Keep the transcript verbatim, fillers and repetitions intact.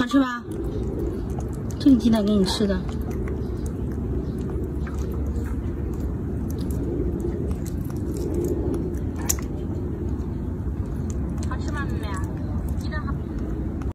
好吃吧？这个鸡蛋给你吃的。